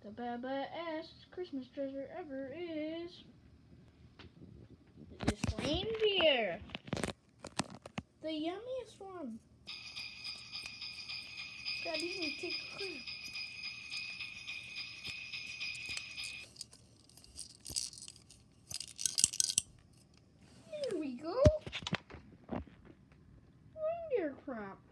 The best Christmas treasure ever is this reindeer. The yummiest one. God, even take a crap. Here we go. Reindeer crap.